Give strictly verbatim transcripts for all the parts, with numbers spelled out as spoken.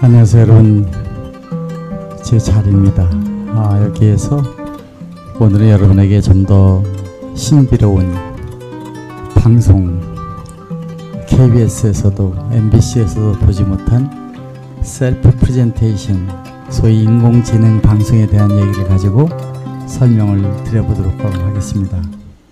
안녕하세요 여러분, 제 자리입니다. 아, 여기에서 오늘은 여러분에게 좀 더 신비로운 방송, 케이비에스에서도 엠비씨에서도 보지 못한 셀프 프레젠테이션, 소위 인공지능 방송에 대한 얘기를 가지고 설명을 드려보도록 하겠습니다.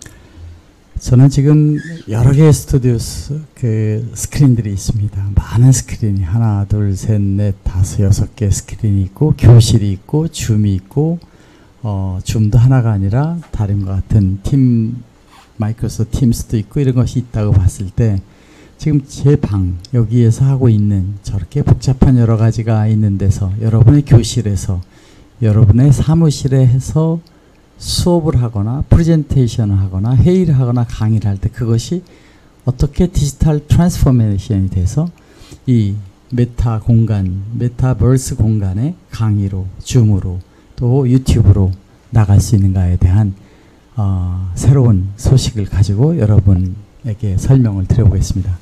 저는 지금 여러 개의 스튜디오 그 스크린들이 있습니다. 많은 스크린이 하나, 둘, 셋, 넷, 다섯, 여섯 개 스크린이 있고, 교실이 있고, 줌이 있고, 어, 줌도 하나가 아니라 다름과 같은 팀, 마이크로소프트 팀스도 있고 이런 것이 있다고 봤을 때, 지금 제 방 여기에서 하고 있는 저렇게 복잡한 여러 가지가 있는 데서, 여러분의 교실에서, 여러분의 사무실에 해서 수업을 하거나 프레젠테이션을 하거나 회의를 하거나 강의를 할 때 그것이 어떻게 디지털 트랜스포메이션이 돼서 이 메타 공간, 메타버스 공간에 강의로, 줌으로 또 유튜브로 나갈 수 있는가에 대한 어, 새로운 소식을 가지고 여러분에게 설명을 드려보겠습니다.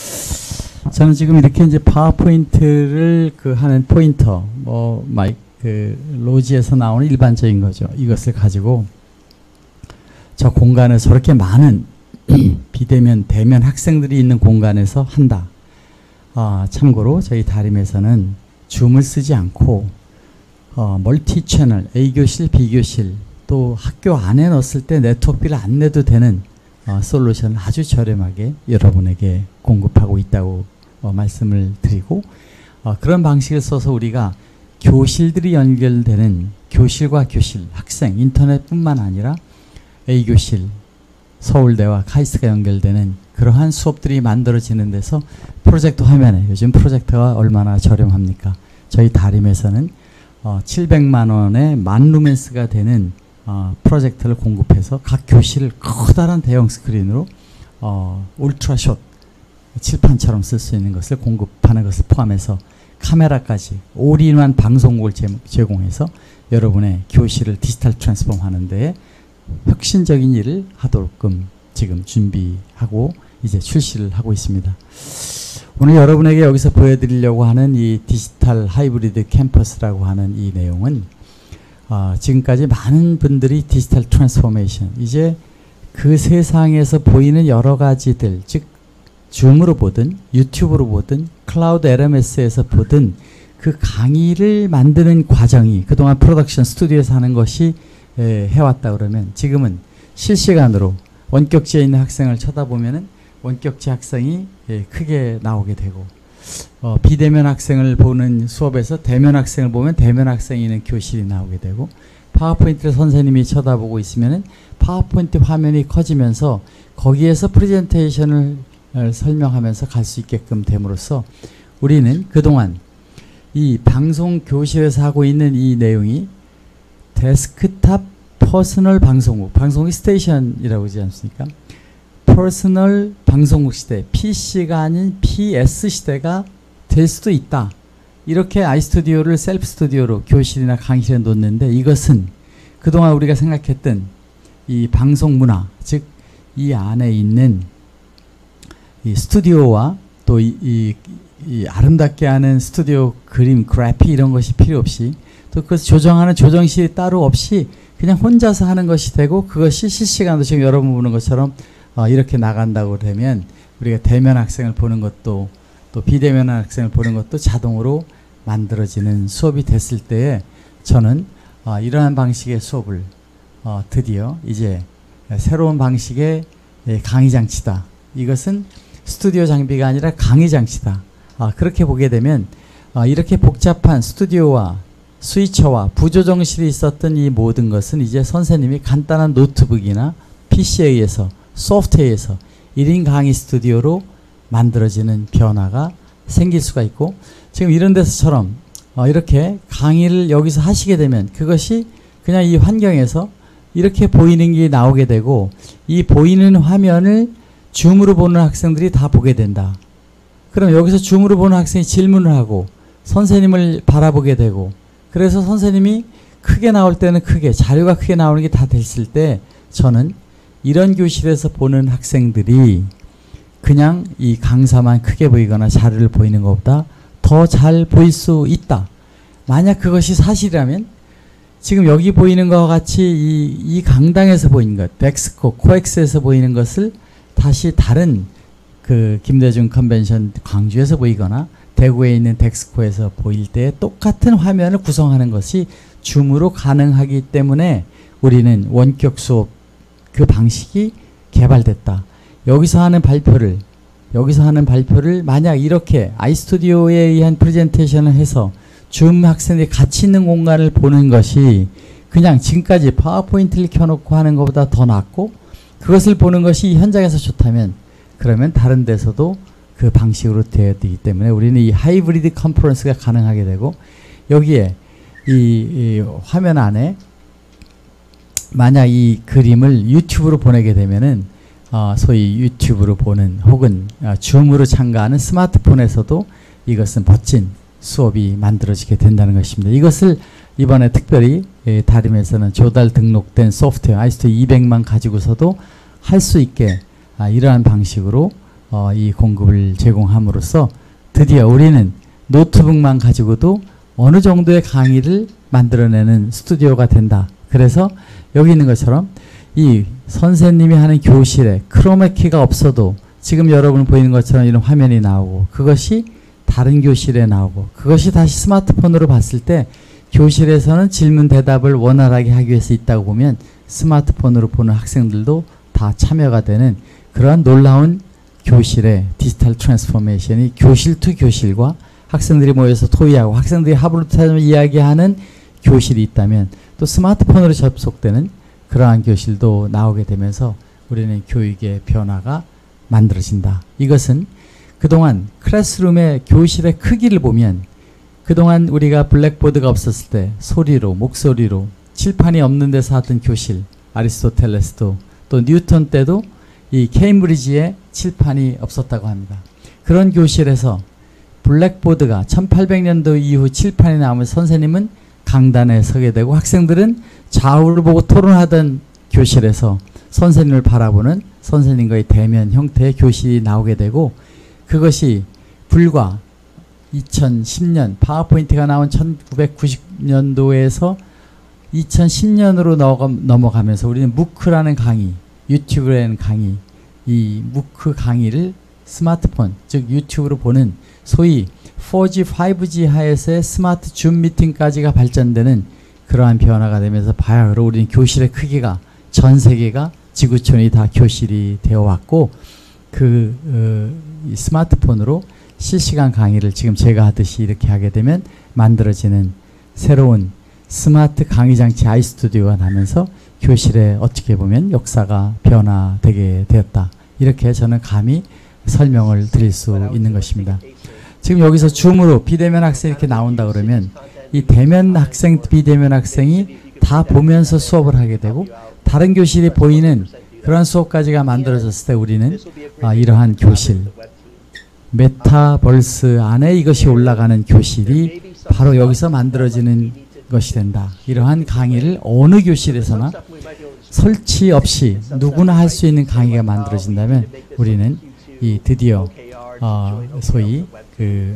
저는 지금 이렇게 이제 파워포인트를 그 하는 포인터, 뭐 마이크 그 로지에서 나오는 일반적인 거죠. 이것을 가지고 저 공간에 저렇게 많은 비대면 대면 학생들이 있는 공간에서 한다. 아, 참고로 저희 다림에서는 줌을 쓰지 않고 어, 멀티 채널, A교실, B교실 또 학교 안에 넣었을 때 네트워크비를 안 내도 되는 어, 솔루션을 아주 저렴하게 여러분에게 공급하고 있다고 어, 말씀을 드리고, 어, 그런 방식을 써서 우리가 교실들이 연결되는 교실과 교실, 학생, 인터넷뿐만 아니라 A교실, 서울대와 카이스트가 연결되는 그러한 수업들이 만들어지는 데서 프로젝터 화면에, 요즘 프로젝터가 얼마나 저렴합니까? 저희 다림에서는 어, 칠백만 원에 만 루멘스가 되는 어, 프로젝터를 공급해서 각 교실을 커다란 대형 스크린으로 어, 울트라숏 칠판처럼 쓸 수 있는 것을 공급하는 것을 포함해서 카메라까지 올인원 방송국을 제, 제공해서 여러분의 교실을 디지털 트랜스폼 하는 데에 혁신적인 일을 하도록끔 지금 준비하고 이제 출시를 하고 있습니다. 오늘 여러분에게 여기서 보여드리려고 하는 이 디지털 하이브리드 캠퍼스라고 하는 이 내용은 어, 지금까지 많은 분들이 디지털 트랜스포메이션, 이제 그 세상에서 보이는 여러 가지들, 즉 줌으로 보든 유튜브로 보든 클라우드 엘엠에스에서 보든 그 강의를 만드는 과정이 그동안 프로덕션 스튜디오에서 하는 것이 에, 해왔다 그러면 지금은 실시간으로 원격지에 있는 학생을 쳐다보면은 원격지 학생이 예, 크게 나오게 되고, 어, 비대면 학생을 보는 수업에서 대면 학생을 보면 대면 학생이 있는 교실이 나오게 되고, 파워포인트를 선생님이 쳐다보고 있으면은 파워포인트 화면이 커지면서 거기에서 프레젠테이션을 설명하면서 갈 수 있게끔 됨으로써 우리는 그동안 이 방송 교실에서 하고 있는 이 내용이 데스크탑 퍼스널 방송국, 방송국 스테이션이라고 하지 않습니까? 퍼스널 방송국 시대, 피씨가 아닌 피에스 시대가 될 수도 있다. 이렇게 아이스튜디오를 셀프 스튜디오로 교실이나 강의실에 놓는데, 이것은 그동안 우리가 생각했던 이 방송 문화, 즉 이 안에 있는 이 스튜디오와 또 이, 이, 이 아름답게 하는 스튜디오 그림, 그래픽 이런 것이 필요 없이, 또 그것을 조정하는 조정실이 따로 없이 그냥 혼자서 하는 것이 되고, 그것이 실시간으로 지금 여러분 보는 것처럼 어, 이렇게 나간다고 되면 우리가 대면 학생을 보는 것도 또 비대면 학생을 보는 것도 자동으로 만들어지는 수업이 됐을 때에 저는 어, 이러한 방식의 수업을 어, 드디어 이제 새로운 방식의 예, 강의 장치다. 이것은 스튜디오 장비가 아니라 강의 장치다. 아, 그렇게 보게 되면 아, 이렇게 복잡한 스튜디오와 스위처와 부조정실이 있었던 이 모든 것은 이제 선생님이 간단한 노트북이나 피씨에 의해서, 소프트웨어에 의해서 일 인 강의 스튜디오로 만들어지는 변화가 생길 수가 있고, 지금 이런 데서처럼 어, 이렇게 강의를 여기서 하시게 되면 그것이 그냥 이 환경에서 이렇게 보이는 게 나오게 되고, 이 보이는 화면을 줌으로 보는 학생들이 다 보게 된다. 그럼 여기서 줌으로 보는 학생이 질문을 하고 선생님을 바라보게 되고, 그래서 선생님이 크게 나올 때는 크게, 자료가 크게 나오는 게 다 됐을 때 저는 이런 교실에서 보는 학생들이 그냥 이 강사만 크게 보이거나 자료를 보이는 것보다 더 더 잘 보일 수 있다. 만약 그것이 사실이라면 지금 여기 보이는 것과 같이 이, 이 강당에서 보이는 것, 엑스코, 코엑스에서 보이는 것을 다시 다른 그 김대중 컨벤션 광주에서 보이거나 대구에 있는 덱스코에서 보일 때 똑같은 화면을 구성하는 것이 줌으로 가능하기 때문에 우리는 원격 수업 그 방식이 개발됐다. 여기서 하는 발표를 여기서 하는 발표를 만약 이렇게 아이스튜디오에 의한 프레젠테이션을 해서 줌 학생들이 같이 있는 공간을 보는 것이 그냥 지금까지 파워포인트를 켜놓고 하는 것보다 더 낫고 그것을 보는 것이 현장에서 좋다면 그러면 다른 데서도 그 방식으로 되어야 되기 때문에 우리는 이 하이브리드 컨퍼런스가 가능하게 되고 여기에 이, 이 화면 안에 만약 이 그림을 유튜브로 보내게 되면은 어, 소위 유튜브로 보는 혹은 어, 줌으로 참가하는 스마트폰에서도 이것은 멋진 수업이 만들어지게 된다는 것입니다. 이것을 이번에 특별히 예, 다림에서는 조달 등록된 소프트웨어 아이스튜디오 이백만 가지고서도 할 수 있게 아, 이러한 방식으로 어, 이 공급을 제공함으로써 드디어 우리는 노트북만 가지고도 어느 정도의 강의를 만들어내는 스튜디오가 된다. 그래서 여기 있는 것처럼 이 선생님이 하는 교실에 크로마키가 없어도 지금 여러분 보이는 것처럼 이런 화면이 나오고 그것이 다른 교실에 나오고 그것이 다시 스마트폰으로 봤을 때 교실에서는 질문 대답을 원활하게 하기 위해서 있다고 보면 스마트폰으로 보는 학생들도 다 참여가 되는 그러한 놀라운 교실의 디지털 트랜스포메이션이 교실 투 교실과 학생들이 모여서 토의하고 학생들이 합으로 이야기하는 교실이 있다면 또 스마트폰으로 접속되는 그러한 교실도 나오게 되면서 우리는 교육의 변화가 만들어진다. 이것은 그동안 클래스룸의 교실의 크기를 보면 그동안 우리가 블랙보드가 없었을 때 소리로 목소리로 칠판이 없는 데서 하던 교실 아리스토텔레스도 또 뉴턴 때도 이 케임브리지에 칠판이 없었다고 합니다. 그런 교실에서 블랙보드가 천팔백 년도 이후 칠판이 나오면 선생님은 강단에 서게 되고 학생들은 좌우를 보고 토론하던 교실에서 선생님을 바라보는 선생님과의 대면 형태의 교실이 나오게 되고 그것이 불과 이천십 년 파워포인트가 나온 천구백구십 년도에서 이천십 년으로 넘어가면서 우리는 무크라는 강의, 유튜브라는 강의, 이 무크 강의를 스마트폰, 즉 유튜브로 보는 소위 포지, 파이브지 하에서의 스마트 줌 미팅까지가 발전되는 그러한 변화가 되면서 바야흐로 우리는 교실의 크기가 전 세계가 지구촌이 다 교실이 되어 왔고 그 어, 이 스마트폰으로 실시간 강의를 지금 제가 하듯이 이렇게 하게 되면 만들어지는 새로운 스마트 강의 장치 아이스튜디오가 나면서 교실에 어떻게 보면 역사가 변화되게 되었다. 이렇게 저는 감히 설명을 드릴 수 있는 것입니다. 지금 여기서 줌으로 비대면 학생이 이렇게 나온다 그러면 이 대면 학생, 비대면 학생이 다 보면서 수업을 하게 되고 다른 교실이 보이는 그런 수업까지가 만들어졌을 때 우리는 아, 이러한 교실, 메타버스 안에 이것이 올라가는 교실이 바로 여기서 만들어지는 것이 된다. 이러한 강의를 어느 교실에서나 설치 없이 누구나 할 수 있는 강의가 만들어진다면 우리는 이 드디어 어, 소위 그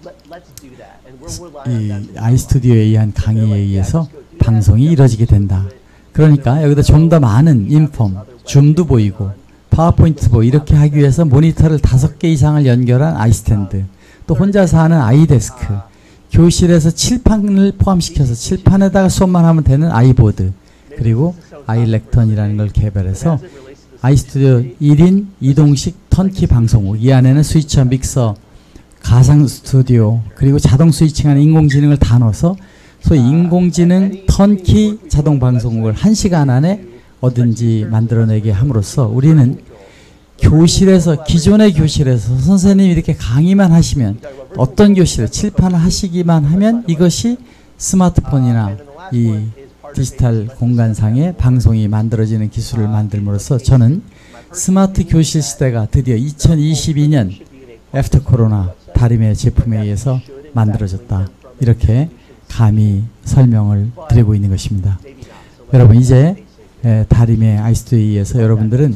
이 아이스튜디오에 의한 강의에 의해서 방송이 이루어지게 된다. 그러니까 여기다 좀 더 많은 인폼, 줌도 보이고 파워포인트 보고 이렇게 하기 위해서 모니터를 다섯 개 이상을 연결한 아이스탠드, 또 혼자서 하는 아이데스크, 교실에서 칠판을 포함시켜서 칠판에다가 수업만 하면 되는 아이보드, 그리고 아이렉턴이라는 걸 개발해서 아이스튜디오 일 인 이동식 턴키 방송국, 이 안에는 스위처, 믹서, 가상 스튜디오, 그리고 자동 스위칭하는 인공지능을 다 넣어서 소위 인공지능 턴키 자동 방송국을 한 시간 안에 어딘지 만들어내게 함으로써 우리는 교실에서, 기존의 교실에서 선생님이 이렇게 강의만 하시면 어떤 교실에 칠판을 하시기만 하면 이것이 스마트폰이나 이 디지털 공간상의 방송이 만들어지는 기술을 만들므로써 저는 스마트 교실 시대가 드디어 이천이십이 년 애프터 코로나 다림의 제품에 의해서 만들어졌다. 이렇게 감히 설명을 드리고 있는 것입니다. 여러분 이제 에, 다림의 아이스튜디오에 의해서 여러분들은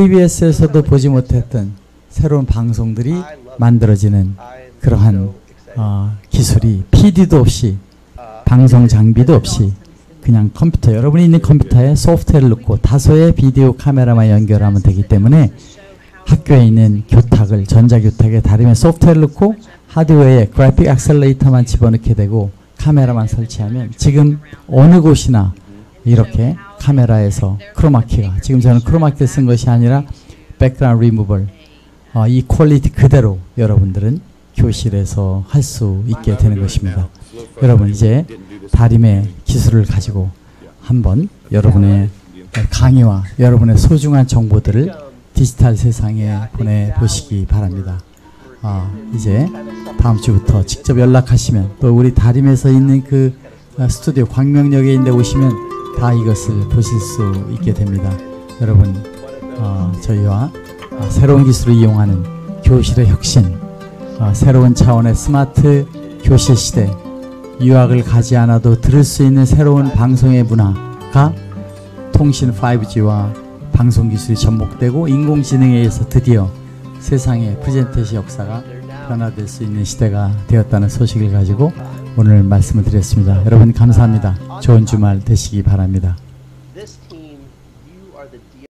케이비에스에서도 보지 못했던 새로운 방송들이 만들어지는 그러한 어, 기술이 피디도 없이 방송 장비도 없이 그냥 컴퓨터, 여러분이 있는 컴퓨터에 소프트웨어를 넣고 다소의 비디오 카메라만 연결하면 되기 때문에 학교에 있는 교탁을 전자교탁에 다림에 소프트웨어를 넣고 하드웨어에 그래픽 액셀레이터만 집어넣게 되고 카메라만 설치하면 지금 어느 곳이나 이렇게 카메라에서 크로마키가, 지금 저는 크로마키를 쓴 것이 아니라 백그라운드 리무벌, 어, 이 퀄리티 그대로 여러분들은 교실에서 할 수 있게 되는 것입니다. 여러분 이제 다림의 기술을 가지고 한번 여러분의 강의와 여러분의 소중한 정보들을 디지털 세상에 보내보시기 바랍니다. 어, 이제 다음 주부터 직접 연락하시면, 또 우리 다림에서 있는 그 스튜디오 광명역에 있는 데 오시면 다 이것을 보실 수 있게 됩니다. 여러분 어, 저희와 어, 새로운 기술을 이용하는 교실의 혁신, 어, 새로운 차원의 스마트 교실 시대, 유학을 가지 않아도 들을 수 있는 새로운 방송의 문화가 통신 파이브지와 방송 기술이 접목되고 인공지능에 의해서 드디어 세상의 프레젠테이션 역사가 변화될 수 있는 시대가 되었다는 소식을 가지고 오늘 말씀을 드렸습니다. 여러분 감사합니다. 좋은 주말 되시기 바랍니다.